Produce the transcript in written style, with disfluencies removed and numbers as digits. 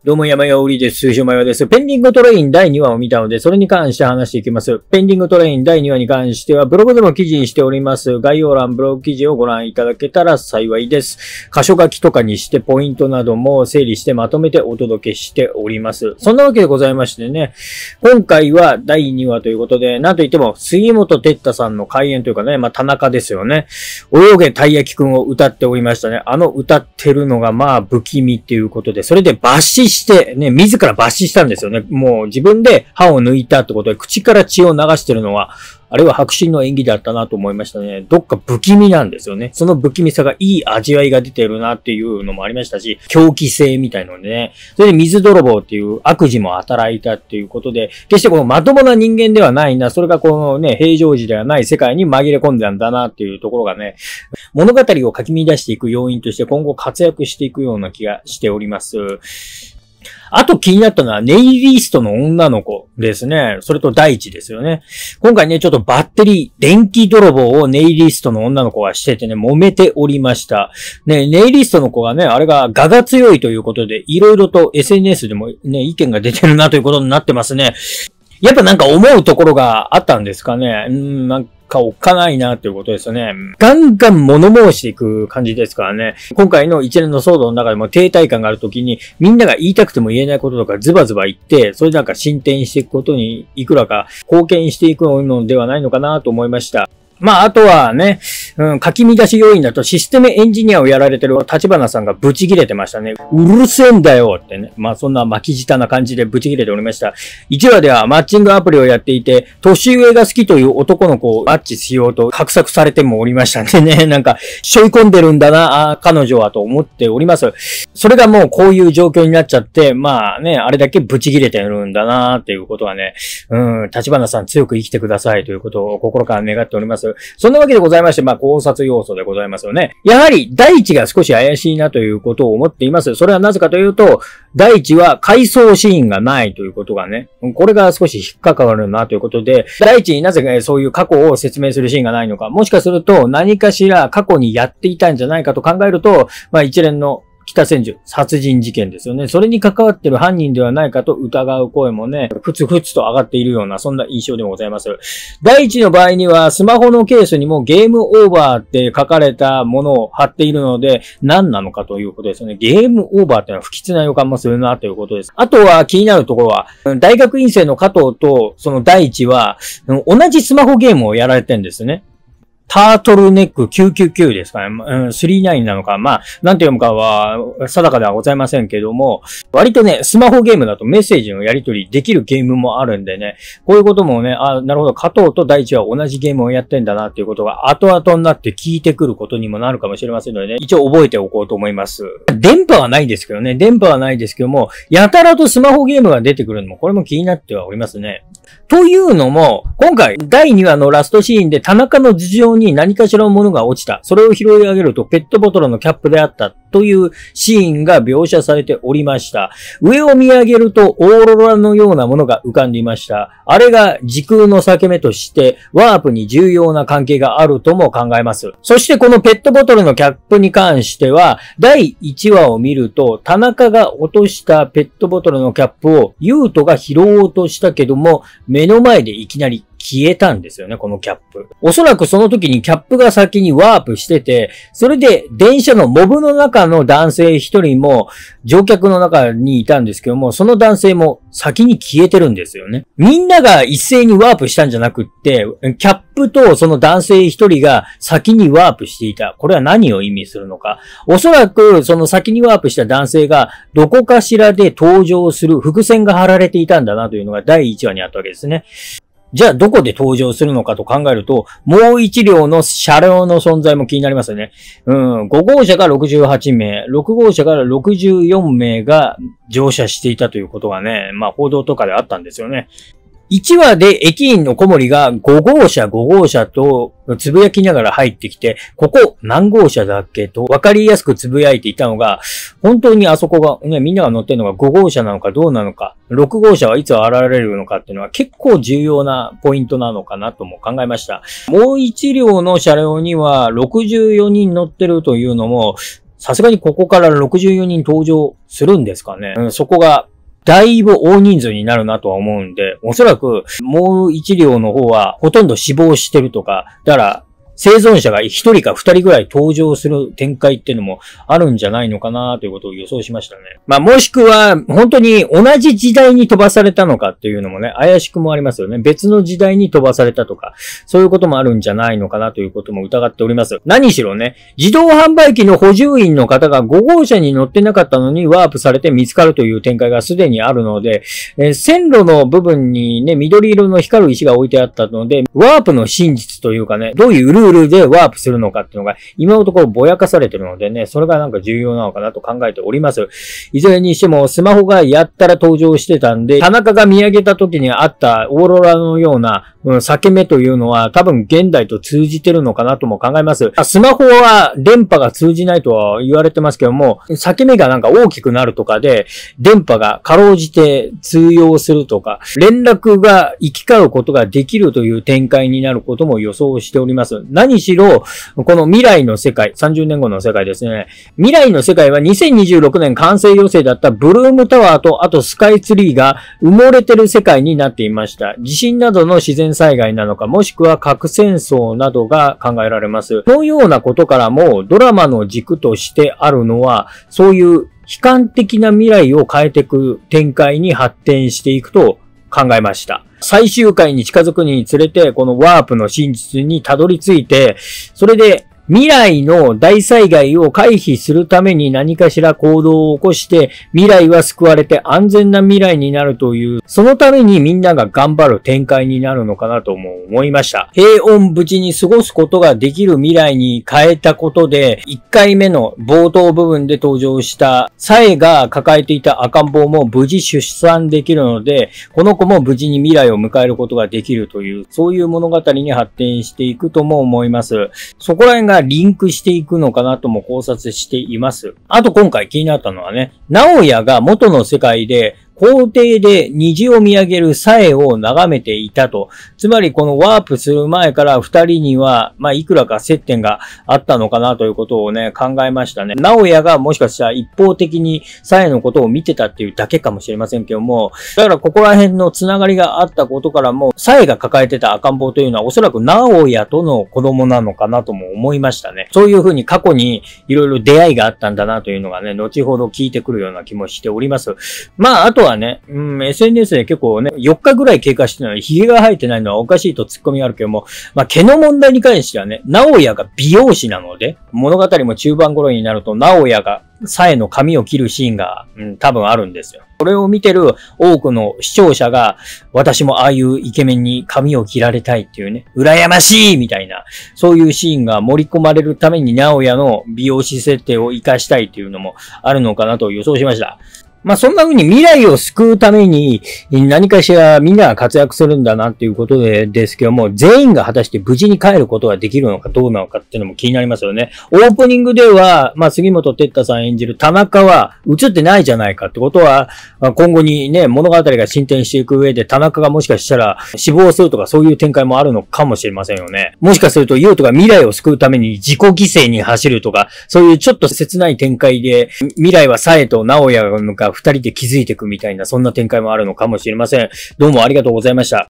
どうも山よりです。通称マヨです。ペンディングトレイン第2話を見たので、それに関して話していきます。ペンディングトレイン第2話に関しては、ブログでも記事にしております。概要欄、ブログ記事をご覧いただけたら幸いです。箇所書きとかにしてポイントなども整理してまとめてお届けしております。そんなわけでございましてね、今回は第2話ということで、なんといっても、杉本哲太さんの開演というかね、田中ですよね。泳げたい焼きくんを歌っておりましたね。歌ってるのが不気味っていうことで、それで抜歯してね、自ら抜歯したんですよね。もう自分で歯を抜いたってことで、口から血を流してるのは、あれは迫真の演技だったなと思いましたね。どっか不気味なんですよね。その不気味さがいい味わいが出てるなっていうのもありましたし、狂気性みたいのでね。それで水泥棒っていう悪事も働いたっていうことで、決してこのまともな人間ではないな、それがこのね、平常時ではない世界に紛れ込んだんだなっていうところがね、物語をかき乱していく要因として今後活躍していくような気がしております。あと気になったのはネイリストの女の子ですね。それと大地ですよね。今回ね、ちょっとバッテリー、電気泥棒をネイリストの女の子がしててね、揉めておりました。ね、ネイリストの子がね、あれが我が強いということで、いろいろと SNS でもね、意見が出てるなということになってますね。やっぱなんか思うところがあったんですかね。なんかおっかないなということですよね。ガンガン物申していく感じですからね。今回の一連の騒動の中でも停滞感があるときに、みんなが言いたくても言えないこととかズバズバ言って、それなんか進展していくことにいくらか貢献していくのではないのかなと思いました。あとはね、書き乱し要因だとシステムエンジニアをやられてる立花さんがブチ切れてましたね。うるせえんだよってね。そんな巻き舌な感じでブチ切れておりました。1話ではマッチングアプリをやっていて、年上が好きという男の子をマッチしようと画策されてもおりましたんでね。なんか、背負い込んでるんだな、彼女はと思っております。それがもうこういう状況になっちゃって、あれだけブチ切れてるんだなっていうことはね、立花さん強く生きてくださいということを心から願っております。そんなわけでございまして、考察要素でございますよね。やはり、大地が少し怪しいなということを思っています。それはなぜかというと、大地は回想シーンがないということがね、これが少し引っかかるなということで、大地になぜそういう過去を説明するシーンがないのか、もしかすると何かしら過去にやっていたんじゃないかと考えると、一連の北千住殺人事件ですよね。それに関わっている犯人ではないかと疑う声もね、ふつふつと上がっているような、そんな印象でもございます。第一の場合には、スマホのケースにもゲームオーバーって書かれたものを貼っているので、何なのかということですよね。ゲームオーバーってのは不吉な予感もするなということです。あとは気になるところは、大学院生の加藤とその第一は、同じスマホゲームをやられてるんですね。タートルネック999ですかね。39なのか。なんて読むかは定かではございませんけども、割とね、スマホゲームだとメッセージのやり取りできるゲームもあるんでね、こういうこともね、なるほど、加藤と大地は同じゲームをやってんだなっていうことが後々になって聞いてくることにもなるかもしれませんのでね、一応覚えておこうと思います。電波はないですけどね、やたらとスマホゲームが出てくるのも、これも気になってはおりますね。というのも、今回、第2話のラストシーンで田中の頭上に何かしらのものが落ちた。それを拾い上げるとペットボトルのキャップであったというシーンが描写されておりました。上を見上げるとオーロラのようなものが浮かんでいました。あれが時空の裂け目としてワープに重要な関係があるとも考えます。そしてこのペットボトルのキャップに関しては、第1話を見ると田中が落としたペットボトルのキャップを優斗が拾おうとしたけども、目の前でいきなり消えたんですよね、このキャップ。おそらくその時にキャップが先にワープしてて、それで電車のモブの中の男性一人も乗客の中にいたんですけども、その男性も先に消えてるんですよね。みんなが一斉にワープしたんじゃなくって、キャップとその男性一人が先にワープしていた。これは何を意味するのか。おそらくその先にワープした男性がどこかしらで登場する伏線が張られていたんだなというのが第1話にあったわけですね。じゃあどこで登場するのかと考えると、もう1両の車両の存在も気になりますよね。5号車が68名、6号車から64名が乗車していたということがね、報道とかであったんですよね。1話で駅員の小森が5号車とつぶやきながら入ってきて、ここ何号車だっけと分かりやすくつぶやいていたのが、本当にあそこがね、みんなが乗ってるのが5号車なのかどうなのか、6号車はいつ現れるのかっていうのは結構重要なポイントなのかなとも考えました。もう1両の車両には64人乗ってるというのも、 さすがにここから64人登場するんですかね。そこが、だいぶ大人数になるなとは思うんで、おそらくもう一両の方はほとんど死亡してるとか、だから生存者が1人か2人ぐらい登場する展開っていうのもあるんじゃないのかなということを予想しましたね。まあもしくは本当に同じ時代に飛ばされたのかっていうのもね、怪しくもありますよね。別の時代に飛ばされたとか、そういうこともあるんじゃないのかなということも疑っております。何しろね、自動販売機の補充員の方が5号車に乗ってなかったのにワープされて見つかるという展開がすでにあるので、線路の部分にね、緑色の光る石が置いてあったので、ワープの真実というかね、どういうルールでワープするのかっていうのが今のところぼやかされてるのでね、それがなんか重要なのかなと考えております。いずれにしてもスマホがやったら登場してたんで、田中が見上げた時にあったオーロラのような裂け目というのは多分現代と通じてるのかなとも考えます。スマホは電波が通じないとは言われてますけども、裂け目がなんか大きくなるとかで、電波がかろうじて通用するとか、連絡が行き交うことができるという展開になることも予想しております。何しろ、この未来の世界、30年後の世界ですね。未来の世界は2026年完成予定だったブルームタワーとあとスカイツリーが埋もれてる世界になっていました。地震などの自然災害なのか、もしくは核戦争などが考えられます。このようなことからもドラマの軸としてあるのは、そういう悲観的な未来を変えていく展開に発展していくと考えました。最終回に近づくにつれて、このワープの真実にたどり着いて、それで未来の大災害を回避するために何かしら行動を起こして、未来は救われて安全な未来になるという、そのためにみんなが頑張る展開になるのかなとも思いました。平穏無事に過ごすことができる未来に変えたことで、1回目の冒頭部分で登場したサエが抱えていた赤ん坊も無事出産できるので、この子も無事に未来を迎えることができるという、そういう物語に発展していくとも思います。そこら辺がリンクしていくのかなとも考察しています。あと今回気になったのはね、直哉が元の世界で校庭で虹を見上げるサエを眺めていたと。つまりこのワープする前から二人には、いくらか接点があったのかなということをね、考えましたね。直哉がもしかしたら一方的にサエのことを見てたっていうだけかもしれませんけども、だからここら辺のつながりがあったことからも、サエが抱えてた赤ん坊というのはおそらく直哉との子供なのかなとも思いましたね。そういうふうに過去にいろいろ出会いがあったんだなというのがね、後ほど聞いてくるような気もしております。あとはね、SNS で結構ね、4日ぐらい経過してるのに髭が生えてないのはおかしいとツッコミがあるけども、毛の問題に関してはね、直哉が美容師なので、物語も中盤頃になると直哉がサエの髪を切るシーンが、多分あるんですよ。これを見てる多くの視聴者が、私もああいうイケメンに髪を切られたいっていうね、羨ましいみたいな、そういうシーンが盛り込まれるために直哉の美容師設定を活かしたいっていうのもあるのかなと予想しました。そんな風に未来を救うために何かしらみんなが活躍するんだなっていうことですけども、全員が果たして無事に帰ることができるのかどうなのかっていうのも気になりますよね。オープニングでは、杉本哲太さん演じる田中は映ってないじゃないかってことは、今後にね、物語が進展していく上で田中がもしかしたら死亡するとかそういう展開もあるのかもしれませんよね。もしかすると優斗が未来を救うために自己犠牲に走るとか、そういうちょっと切ない展開で、未来はサエと直哉が二人で気づいていくみたいな、そんな展開もあるのかもしれません。どうもありがとうございました。